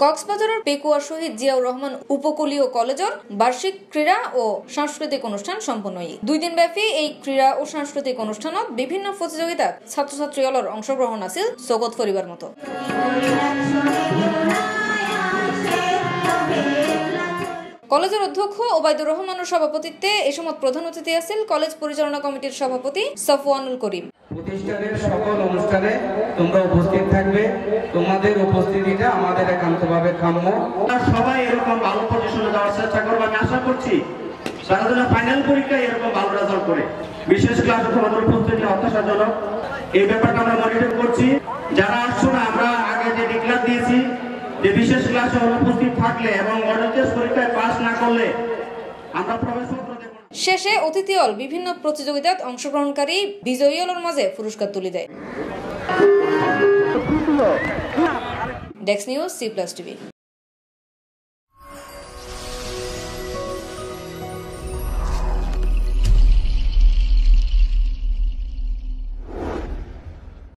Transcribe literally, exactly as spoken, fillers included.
কক্সবাজারের পেকুয়া শহীদ জিয়াউর রহমান উপকূলীয় কলেজের বার্ষিক ক্রীড়া ও সাংস্কৃতিক অনুষ্ঠান সম্পন্ন হয়। দুই দিন ব্যাপী এই ক্রীড়া ও সাংস্কৃতিক অনুষ্ঠানত বিভিন্ন প্রতিযোগিতাত ছাত্রছাত্রীসকলৰ অংশগ্রহণ আছিল জগত ফরিবার মতো। কলেজের অধ্যক্ষ ওবায়দুর রহমানের সভাপতিত্বে এই সময় প্রধান অতিথি আছেন কলেজ পরিচালনা কমিটির সভাপতি সফওয়ানুল করিম। প্রতিষ্ঠানের সকল অনুষ্ঠানে তোমরা উপস্থিত থাকবে, তোমাদের উপস্থিতিটা আমাদের একান্তভাবে কাম্য। সবাই এরকম ভালো পজিশনে যাওয়ার চেষ্টা করবে, আমি আশা করছি তারা যেন ফাইনাল পরীক্ষায় এরকম ভালো রেজাল্ট করে। বিশেষ ক্লাসে তোমাদের উপস্থিতি হতাশাজনক, এই ব্যাপারটা আমরা মনিটর করছি। যারা আসছো না, আমরা আগে যে ডিক্লার দিয়েছি যে বিশেষ ক্লাসে অনুপস্থিত থাকলে এবং মডেল টেস্ট পরীক্ষায় পাস না করলে আমরা প্রবেশপত্র দেব না। শেষে অতিথিয়ল বিভিন্ন প্রতিযোগিতাত অংশগ্রহণকারী বিজয়ীয়লের মাঝে পুরস্কার তুলে দেয়। Desk news C plus TV.